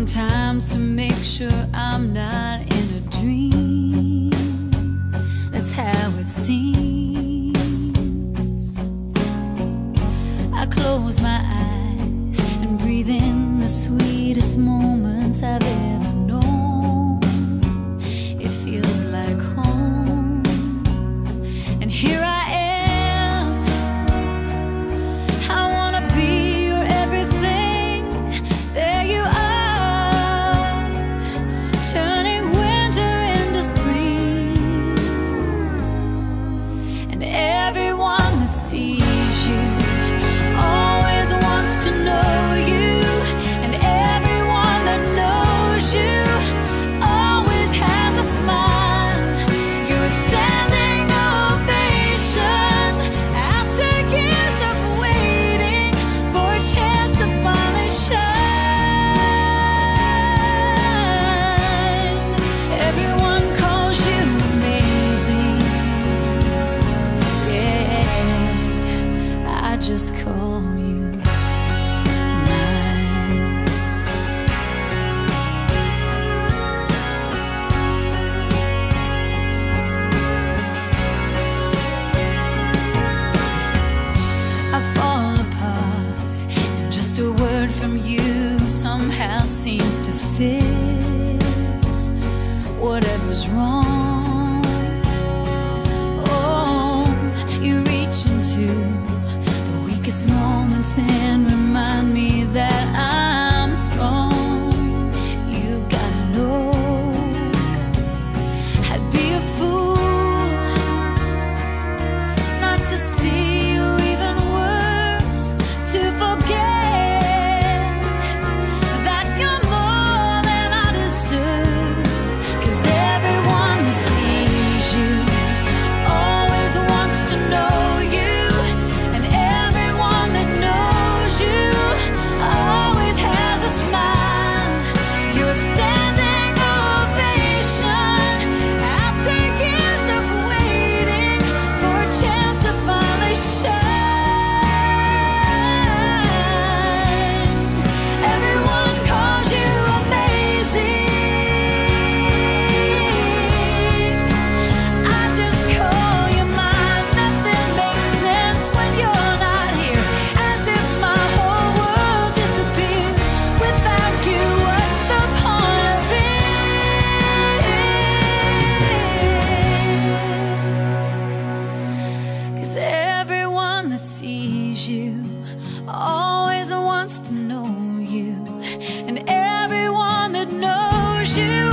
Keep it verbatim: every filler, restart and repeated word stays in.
sometimes to make sure I'm not in a dream. That's how it seems. I close my eyes and breathe in the sweetest moments I've ever known. It feels like home, and here I am. I wanna be your everything. There you are, turning winter into spring. And everyone that sees you always wants to know you, and everyone that knows you always has a smile. You're a standing ovation after years of waiting for a chance to finally shine. Everyone calls you amazing. Yeah, I just call you mine. I fall apart, and just a word from you somehow seems to fix whatever's wrong. Oh, you reach into the weakest moments and remind me that I'm strong. You gotta know, I'd be a fool not to see, or even worse, to forget that you're more than I deserve. 'Cause everyone that sees you always wants to know you, and everyone that knows you always has a smile. You're a standing ovation after years of waiting for a chance to finally shine. Everyone calls you amazing. I just call you mine. Nothing makes sense when you're not here. As if my whole world disappears without you. What's the point of it? 'Cause everyone that sees you always wants to know you, and everyone that knows you